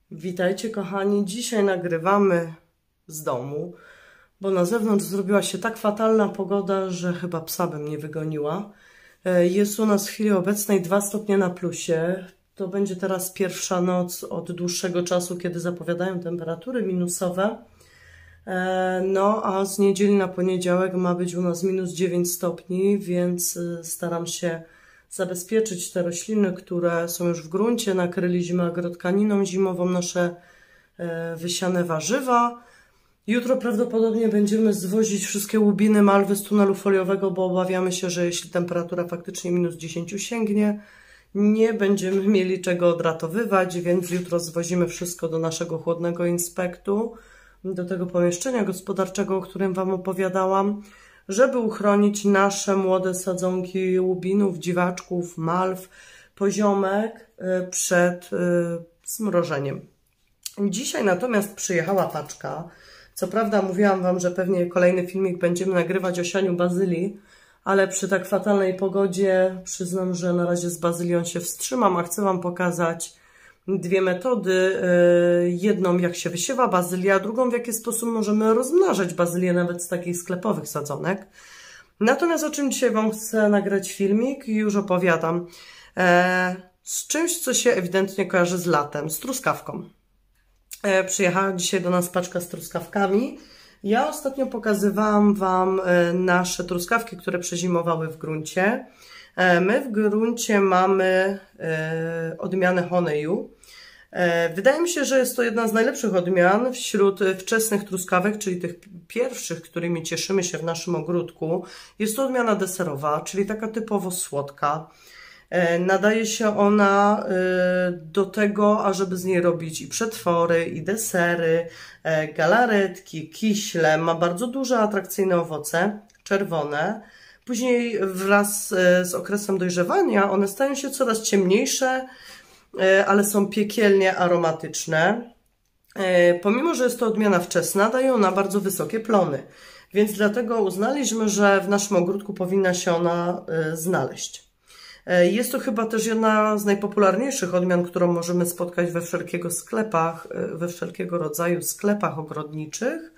Witajcie kochani, dzisiaj nagrywamy z domu, bo na zewnątrz zrobiła się tak fatalna pogoda, że chyba psa bym nie wygoniła. Jest u nas w chwili obecnej 2 stopnie na plusie. To będzie teraz pierwsza noc od dłuższego czasu, kiedy zapowiadają temperatury minusowe. No a z niedzieli na poniedziałek ma być u nas minus 9 stopni, więc staram się zabezpieczyć te rośliny, które są już w gruncie. Nakryliśmy agrotkaniną zimową nasze wysiane warzywa. Jutro prawdopodobnie będziemy zwozić wszystkie łubiny, malwy z tunelu foliowego, bo obawiamy się, że jeśli temperatura faktycznie minus 10 sięgnie, nie będziemy mieli czego odratowywać, więc jutro zwozimy wszystko do naszego chłodnego inspektu, do tego pomieszczenia gospodarczego, o którym Wam opowiadałam, żeby uchronić nasze młode sadzonki łubinów, dziwaczków, malw, poziomek przed zmrożeniem. Dzisiaj natomiast przyjechała paczka. Co prawda mówiłam Wam, że pewnie kolejny filmik będziemy nagrywać o sianiu bazylii, ale przy tak fatalnej pogodzie przyznam, że na razie z bazylią się wstrzymam, a chcę Wam pokazać dwie metody. Jedną, jak się wysiewa bazylię, a drugą, w jaki sposób możemy rozmnażać bazylię nawet z takich sklepowych sadzonek. Natomiast o czym dzisiaj Wam chcę nagrać filmik i już opowiadam. Z czymś, co się ewidentnie kojarzy z latem, z truskawką. Przyjechała dzisiaj do nas paczka z truskawkami. Ja ostatnio pokazywałam Wam nasze truskawki, które przezimowały w gruncie. My w gruncie mamy odmianę Honeyu. Wydaje mi się, że jest to jedna z najlepszych odmian wśród wczesnych truskawek, czyli tych pierwszych, którymi cieszymy się w naszym ogródku. Jest to odmiana deserowa, czyli taka typowo słodka. Nadaje się ona do tego, ażeby z niej robić i przetwory, i desery, galaretki, kiśle. Ma bardzo duże, atrakcyjne owoce, czerwone. Później wraz z okresem dojrzewania one stają się coraz ciemniejsze, ale są piekielnie aromatyczne. Pomimo że jest to odmiana wczesna, daje ona bardzo wysokie plony, więc dlatego uznaliśmy, że w naszym ogródku powinna się ona znaleźć. Jest to chyba też jedna z najpopularniejszych odmian, którą możemy spotkać we wszelkiego rodzaju sklepach ogrodniczych.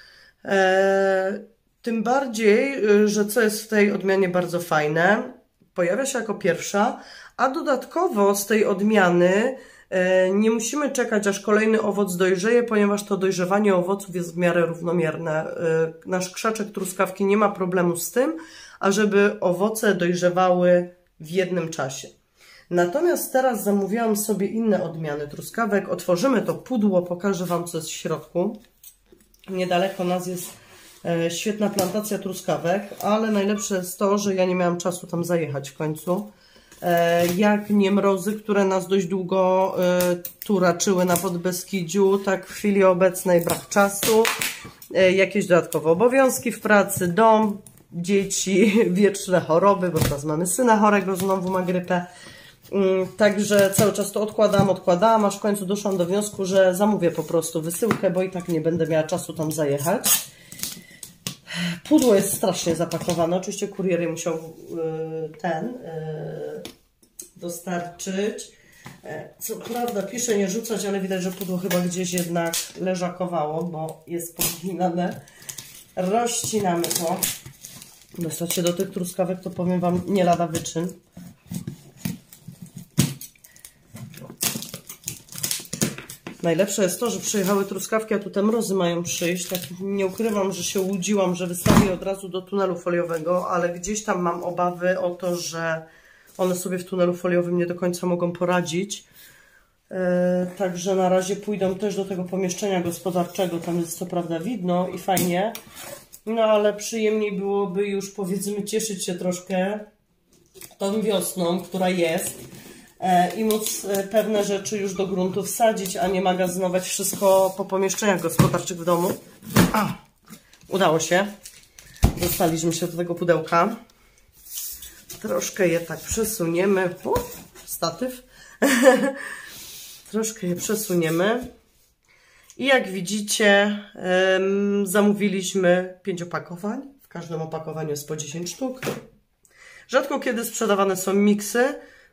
Tym bardziej, że co jest w tej odmianie bardzo fajne, pojawia się jako pierwsza, a dodatkowo z tej odmiany nie musimy czekać, aż kolejny owoc dojrzeje, ponieważ to dojrzewanie owoców jest w miarę równomierne. Nasz krzaczek truskawki nie ma problemu z tym, ażeby owoce dojrzewały w jednym czasie. Natomiast teraz zamówiłam sobie inne odmiany truskawek. Otworzymy to pudło, pokażę Wam, co jest w środku. Niedaleko nas jest świetna plantacja truskawek, ale najlepsze jest to, że ja nie miałam czasu tam zajechać w końcu. Jak nie mrozy, które nas dość długo tu raczyły na Podbeskidziu, tak w chwili obecnej brak czasu, jakieś dodatkowe obowiązki w pracy, dom, dzieci, wieczne choroby, bo teraz mamy syna chorego, znowu ma grypę. Także cały czas to odkładałam, aż w końcu doszłam do wniosku, że zamówię po prostu wysyłkę, bo i tak nie będę miała czasu tam zajechać. Pudło jest strasznie zapakowane. Oczywiście kurier je musiał dostarczyć. Co prawda pisze nie rzucać, ale widać, że pudło chyba gdzieś jednak leżakowało, bo jest poginane. Rozcinamy to. Dostać się do tych truskawek, to powiem Wam, nie lada wyczyn. Najlepsze jest to, że przyjechały truskawki, a tu te mrozy mają przyjść. Tak nie ukrywam, że się łudziłam, że wystawię od razu do tunelu foliowego, ale gdzieś tam mam obawy o to, że one sobie w tunelu foliowym nie do końca mogą poradzić. Także na razie pójdą też do tego pomieszczenia gospodarczego. Tam jest co prawda widno i fajnie. No ale przyjemniej byłoby już, powiedzmy, cieszyć się troszkę tą wiosną, która jest, i móc pewne rzeczy już do gruntu wsadzić, a nie magazynować wszystko po pomieszczeniach gospodarczych w domu. Udało się. Dostaliśmy się do tego pudełka. Troszkę je tak przesuniemy. Statyw. Troszkę je przesuniemy. I jak widzicie, zamówiliśmy 5 opakowań. W każdym opakowaniu jest po 10 sztuk. Rzadko kiedy sprzedawane są miksy.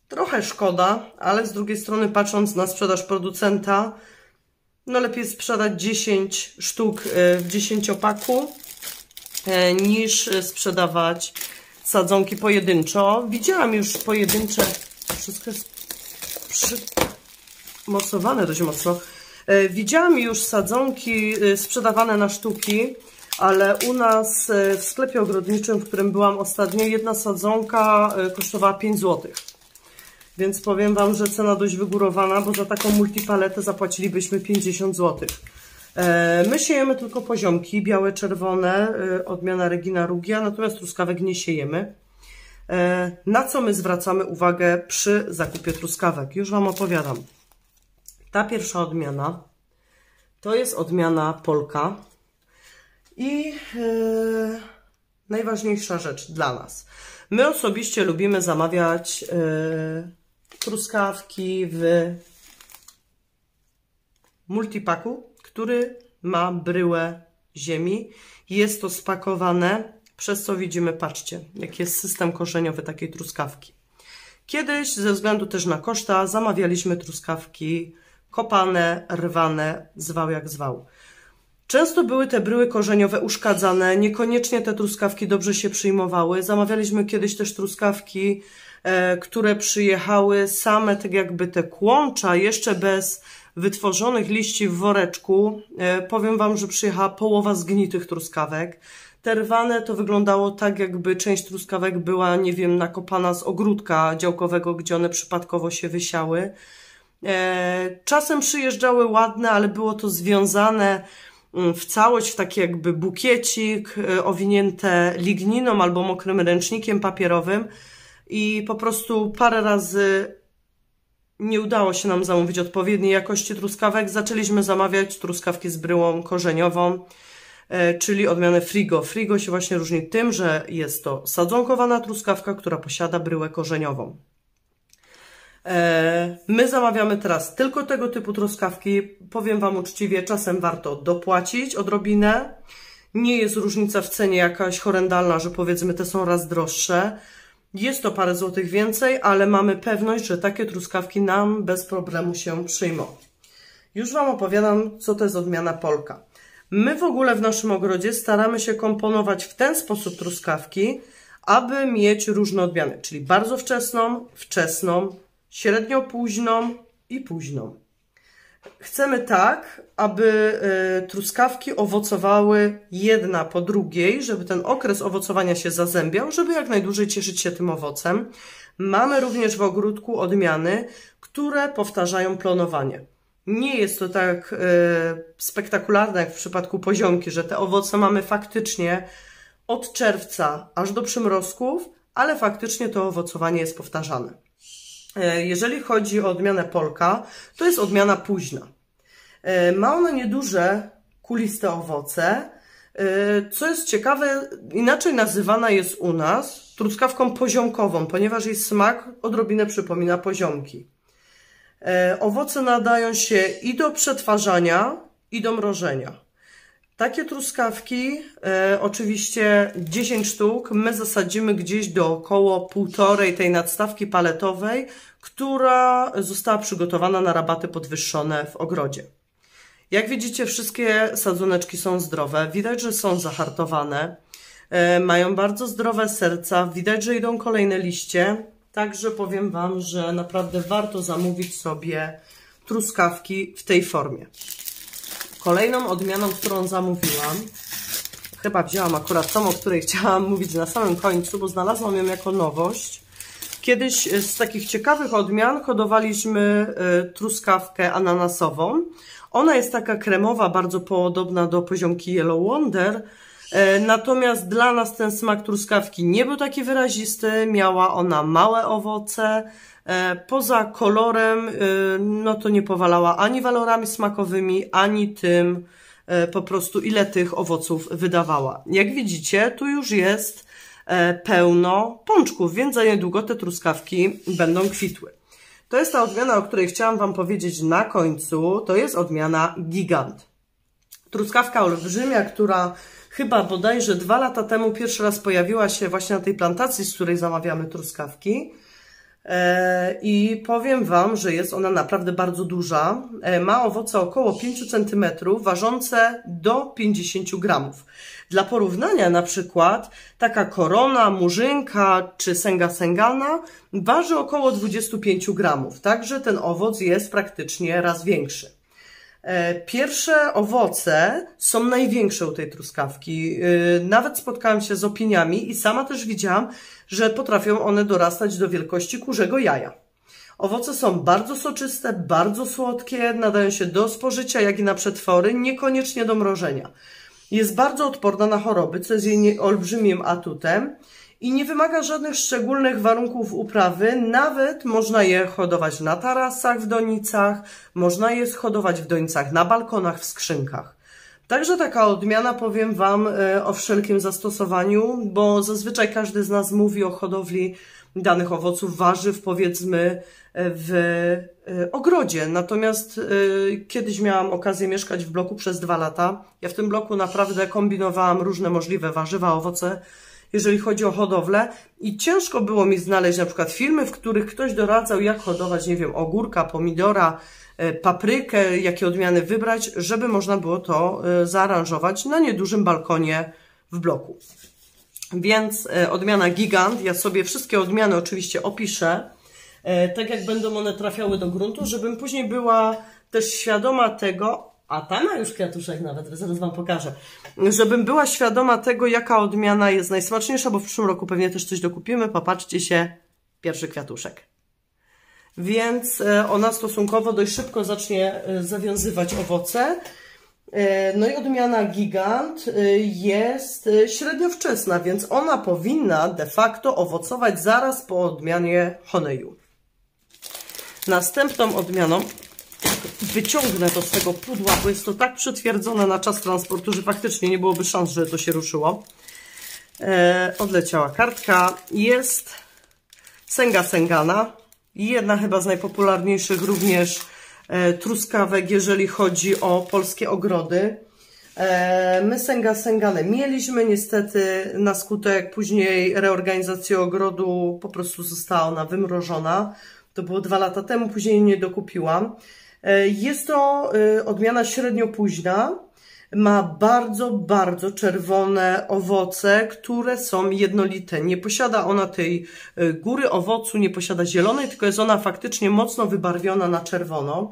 Trochę szkoda, ale z drugiej strony patrząc na sprzedaż producenta, no lepiej sprzedać 10 sztuk w 10-paku niż sprzedawać sadzonki pojedynczo. Widziałam już pojedyncze, wszystko jest przymocowane dość mocno. Widziałam już sadzonki sprzedawane na sztuki, ale u nas w sklepie ogrodniczym, w którym byłam ostatnio, jedna sadzonka kosztowała 5 zł. Więc powiem Wam, że cena dość wygórowana, bo za taką multipaletę zapłacilibyśmy 50 zł. My siejemy tylko poziomki, białe, czerwone, odmiana Regina Rugia, natomiast truskawek nie siejemy. Na co my zwracamy uwagę przy zakupie truskawek? Już Wam opowiadam. Ta pierwsza odmiana to jest odmiana Polka i najważniejsza rzecz dla nas. My osobiście lubimy zamawiać truskawki w multipaku, który ma bryłę ziemi. Jest to spakowane, przez co widzimy, patrzcie, jaki jest system korzeniowy takiej truskawki. Kiedyś, ze względu też na koszta, zamawialiśmy truskawki kopane, rwane, zwał jak zwał. Często były te bryły korzeniowe uszkadzane, niekoniecznie te truskawki dobrze się przyjmowały. Zamawialiśmy kiedyś też truskawki, które przyjechały same, tak jakby te kłącza, jeszcze bez wytworzonych liści w woreczku. Powiem Wam, że przyjechała połowa zgnitych truskawek. Te rwane to wyglądało tak, jakby część truskawek była, nie wiem, nakopana z ogródka działkowego, gdzie one przypadkowo się wysiały. Czasem przyjeżdżały ładne, ale było to związane w całość, w taki jakby bukiecik, owinięte ligniną albo mokrym ręcznikiem papierowym i po prostu parę razy nie udało się nam zamówić odpowiedniej jakości truskawek. Zaczęliśmy zamawiać truskawki z bryłą korzeniową, czyli odmianę Frigo. Frigo się właśnie różni tym, że jest to sadzonkowana truskawka, która posiada bryłę korzeniową. My zamawiamy teraz tylko tego typu truskawki. Powiem Wam uczciwie, czasem warto dopłacić odrobinę. Nie jest różnica w cenie jakaś horrendalna, że powiedzmy te są raz droższe. Jest to parę złotych więcej, ale mamy pewność, że takie truskawki nam bez problemu się przyjmą. Już Wam opowiadam, co to jest odmiana Polka. My w ogóle w naszym ogrodzie staramy się komponować w ten sposób truskawki, aby mieć różne odmiany, czyli bardzo wczesną, średnio późną i późną. Chcemy tak, aby truskawki owocowały jedna po drugiej, żeby ten okres owocowania się zazębiał, żeby jak najdłużej cieszyć się tym owocem. Mamy również w ogródku odmiany, które powtarzają planowanie. Nie jest to tak spektakularne jak w przypadku poziomki, że te owoce mamy faktycznie od czerwca aż do przymrozków, ale faktycznie to owocowanie jest powtarzane. Jeżeli chodzi o odmianę Polka, to jest odmiana późna. Ma ona nieduże, kuliste owoce. Co jest ciekawe, inaczej nazywana jest u nas truskawką poziomkową, ponieważ jej smak odrobinę przypomina poziomki. Owoce nadają się i do przetwarzania, i do mrożenia. Takie truskawki, oczywiście 10 sztuk, my zasadzimy gdzieś do około półtorej tej nadstawki paletowej, która została przygotowana na rabaty podwyższone w ogrodzie. Jak widzicie, wszystkie sadzoneczki są zdrowe, widać, że są zahartowane, mają bardzo zdrowe serca, widać, że idą kolejne liście, także powiem Wam, że naprawdę warto zamówić sobie truskawki w tej formie. Kolejną odmianą, którą zamówiłam, chyba wzięłam akurat tą, o której chciałam mówić na samym końcu, bo znalazłam ją jako nowość. Kiedyś z takich ciekawych odmian hodowaliśmy truskawkę ananasową. Ona jest taka kremowa, bardzo podobna do poziomki Yellow Wonder, natomiast dla nas ten smak truskawki nie był taki wyrazisty, miała ona małe owoce. Poza kolorem, no to nie powalała ani walorami smakowymi, ani tym po prostu ile tych owoców wydawała. Jak widzicie, tu już jest pełno pączków, więc za niedługo te truskawki będą kwitły. To jest ta odmiana, o której chciałam Wam powiedzieć na końcu, to jest odmiana Gigant. Truskawka olbrzymia, która chyba bodajże 2 lata temu pierwszy raz pojawiła się właśnie na tej plantacji, z której zamawiamy truskawki. I powiem Wam, że jest ona naprawdę bardzo duża. Ma owoce około 5 cm, ważące do 50 gramów. Dla porównania na przykład taka korona, murzynka czy sęga sęgana waży około 25 gramów. Także ten owoc jest praktycznie raz większy. Pierwsze owoce są największe u tej truskawki. Nawet spotkałam się z opiniami i sama też widziałam, że potrafią one dorastać do wielkości kurzego jaja. Owoce są bardzo soczyste, bardzo słodkie, nadają się do spożycia, jak i na przetwory, niekoniecznie do mrożenia. Jest bardzo odporna na choroby, co jest jej olbrzymim atutem i nie wymaga żadnych szczególnych warunków uprawy. Nawet można je hodować na tarasach w donicach, można je hodować w donicach na balkonach, w skrzynkach. Także taka odmiana, powiem Wam o wszelkim zastosowaniu, bo zazwyczaj każdy z nas mówi o hodowli danych owoców, warzyw, powiedzmy w ogrodzie. Natomiast kiedyś miałam okazję mieszkać w bloku przez 2 lata. Ja w tym bloku naprawdę kombinowałam różne możliwe warzywa, owoce, jeżeli chodzi o hodowlę i ciężko było mi znaleźć na przykład filmy, w których ktoś doradzał, jak hodować, nie wiem, ogórka, pomidora, paprykę, jakie odmiany wybrać, żeby można było to zaaranżować na niedużym balkonie w bloku. Więc odmiana Gigant, ja sobie wszystkie odmiany oczywiście opiszę, tak jak będą one trafiały do gruntu, żebym później była też świadoma tego, a ta ma już kwiatuszek nawet, zaraz Wam pokażę, żebym była świadoma tego, jaka odmiana jest najsmaczniejsza, bo w przyszłym roku pewnie też coś dokupimy. Popatrzcie się, pierwszy kwiatuszek. Więc ona stosunkowo dość szybko zacznie zawiązywać owoce. No i odmiana Gigant jest średnio wczesna, więc ona powinna de facto owocować zaraz po odmianie Honeyu. Następną odmianą, wyciągnę to z tego pudła, bo jest to tak przytwierdzone na czas transportu, że faktycznie nie byłoby szans, że to się ruszyło. Odleciała kartka. Jest sęga sęgana. Jedna chyba z najpopularniejszych również truskawek, jeżeli chodzi o polskie ogrody. My sęga sęganę mieliśmy, niestety na skutek później reorganizacji ogrodu po prostu została ona wymrożona. To było 2 lata temu, później nie dokupiłam. Jest to odmiana średnio późna. Ma bardzo, bardzo czerwone owoce, które są jednolite. Nie posiada ona tej góry owocu, nie posiada zielonej, tylko jest ona faktycznie mocno wybarwiona na czerwono.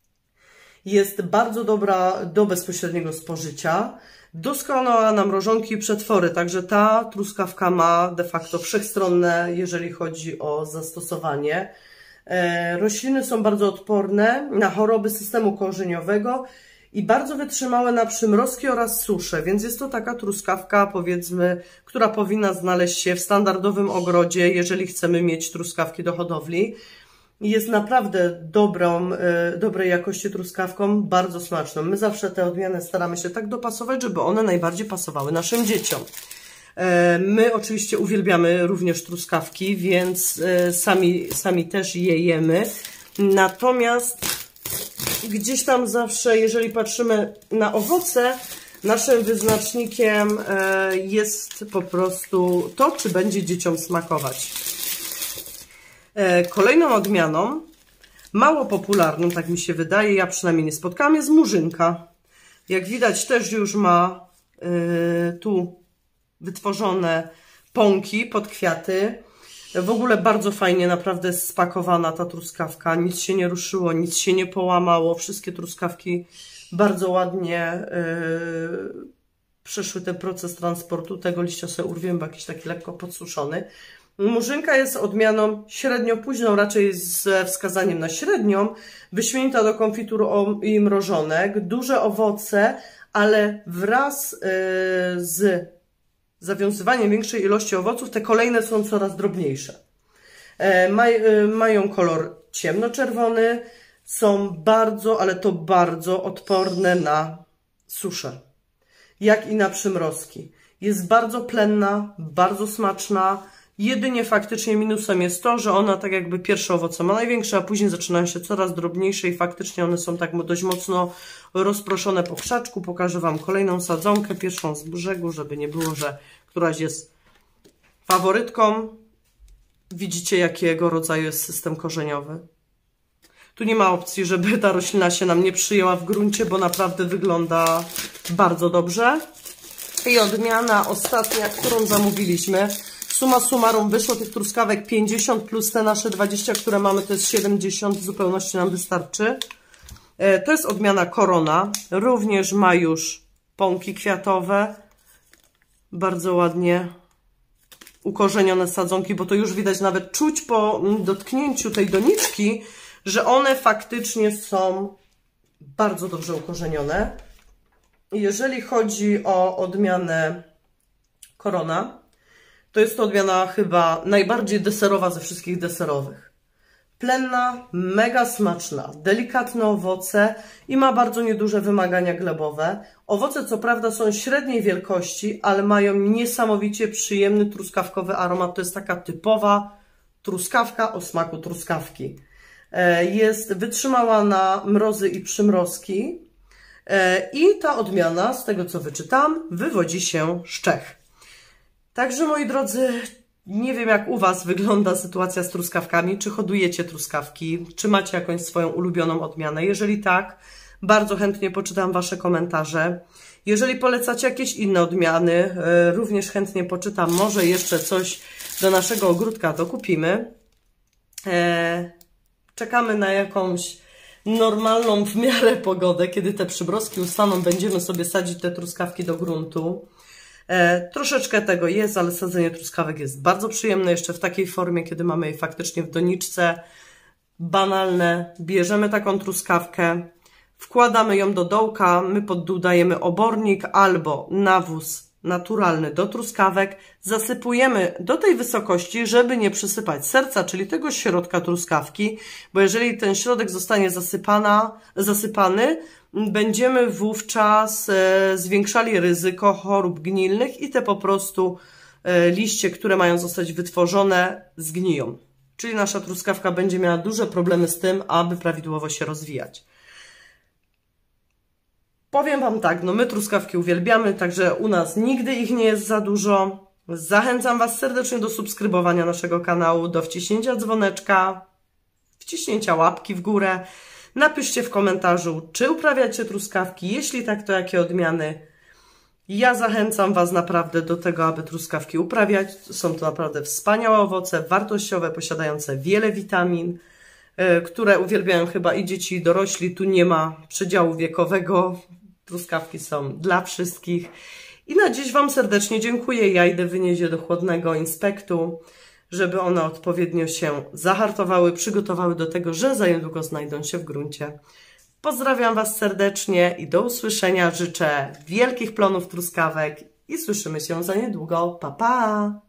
Jest bardzo dobra do bezpośredniego spożycia. Doskonała na mrożonki i przetwory, także ta truskawka ma de facto wszechstronne, jeżeli chodzi o zastosowanie. Rośliny są bardzo odporne na choroby systemu korzeniowego i bardzo wytrzymałe na przymrozki oraz susze, więc jest to taka truskawka, powiedzmy, która powinna znaleźć się w standardowym ogrodzie, jeżeli chcemy mieć truskawki do hodowli. Jest naprawdę dobrej jakości truskawką, bardzo smaczną. My zawsze te odmiany staramy się tak dopasować, żeby one najbardziej pasowały naszym dzieciom. My oczywiście uwielbiamy również truskawki, więc sami też je jemy. Natomiast gdzieś tam zawsze, jeżeli patrzymy na owoce, naszym wyznacznikiem jest po prostu to, czy będzie dzieciom smakować. Kolejną odmianą, mało popularną, tak mi się wydaje, ja przynajmniej nie spotkałam, jest murzynka. Jak widać, też już ma tu wytworzone pąki pod kwiaty. W ogóle bardzo fajnie naprawdę spakowana ta truskawka. Nic się nie ruszyło, nic się nie połamało. Wszystkie truskawki bardzo ładnie przeszły ten proces transportu. Tego liścia sobie urwiemy, bo jakiś taki lekko podsuszony. Murzynka jest odmianą średnio późną, raczej z wskazaniem na średnią. Wyśmienita do konfitur i mrożonek. Duże owoce, ale wraz z zawiązywaniem większej ilości owoców, te kolejne są coraz drobniejsze. Mają kolor ciemnoczerwony, są bardzo, ale to bardzo odporne na suszę, jak i na przymrozki. Jest bardzo plenna, bardzo smaczna. Jedynie faktycznie minusem jest to, że ona tak jakby pierwsze owoce ma największe, a później zaczynają się coraz drobniejsze i faktycznie one są tak dość mocno rozproszone po krzaczku. Pokażę Wam kolejną sadzonkę, pierwszą z brzegu, żeby nie było, że któraś jest faworytką. Widzicie, jakiego rodzaju jest system korzeniowy? Tu nie ma opcji, żeby ta roślina się nam nie przyjęła w gruncie, bo naprawdę wygląda bardzo dobrze. I odmiana ostatnia, którą zamówiliśmy. Summa summarum wyszło tych truskawek 50 plus te nasze 20, które mamy, to jest 70. W zupełności nam wystarczy. To jest odmiana Korona. Również ma już pąki kwiatowe. Bardzo ładnie ukorzenione sadzonki, bo to już widać, nawet czuć po dotknięciu tej doniczki, że one faktycznie są bardzo dobrze ukorzenione. Jeżeli chodzi o odmianę Korona, to jest to odmiana chyba najbardziej deserowa ze wszystkich deserowych. Plenna, mega smaczna, delikatne owoce i ma bardzo nieduże wymagania glebowe. Owoce co prawda są średniej wielkości, ale mają niesamowicie przyjemny truskawkowy aromat. To jest taka typowa truskawka o smaku truskawki. Jest wytrzymała na mrozy i przymrozki i ta odmiana, z tego co wyczytam, wywodzi się z Czech. Także moi drodzy, nie wiem jak u Was wygląda sytuacja z truskawkami, czy hodujecie truskawki, czy macie jakąś swoją ulubioną odmianę. Jeżeli tak, bardzo chętnie poczytam Wasze komentarze. Jeżeli polecacie jakieś inne odmiany, również chętnie poczytam, może jeszcze coś do naszego ogródka dokupimy. Czekamy na jakąś normalną w miarę pogodę, kiedy te przymrozki ustaną, będziemy sobie sadzić te truskawki do gruntu. Troszeczkę tego jest, ale sadzenie truskawek jest bardzo przyjemne, jeszcze w takiej formie, kiedy mamy je faktycznie w doniczce. Banalne, bierzemy taką truskawkę, wkładamy ją do dołka, my pod dół dajemy obornik albo nawóz naturalny do truskawek, zasypujemy do tej wysokości, żeby nie przysypać serca, czyli tego środka truskawki, bo jeżeli ten środek zostanie zasypany, będziemy wówczas zwiększali ryzyko chorób gnilnych i te po prostu liście, które mają zostać wytworzone, zgniją. Czyli nasza truskawka będzie miała duże problemy z tym, aby prawidłowo się rozwijać. Powiem Wam tak, no my truskawki uwielbiamy, także u nas nigdy ich nie jest za dużo. Zachęcam Was serdecznie do subskrybowania naszego kanału, do wciśnięcia dzwoneczka, wciśnięcia łapki w górę. Napiszcie w komentarzu, czy uprawiacie truskawki, jeśli tak, to jakie odmiany. Ja zachęcam Was naprawdę do tego, aby truskawki uprawiać. Są to naprawdę wspaniałe owoce, wartościowe, posiadające wiele witamin, które uwielbiają chyba i dzieci, i dorośli. Tu nie ma przedziału wiekowego. Truskawki są dla wszystkich. I na dziś Wam serdecznie dziękuję. Ja idę wynieść je do chłodnego inspektu, żeby one odpowiednio się zahartowały, przygotowały do tego, że za niedługo znajdą się w gruncie. Pozdrawiam Was serdecznie i do usłyszenia. Życzę wielkich plonów truskawek i słyszymy się za niedługo. Pa, pa!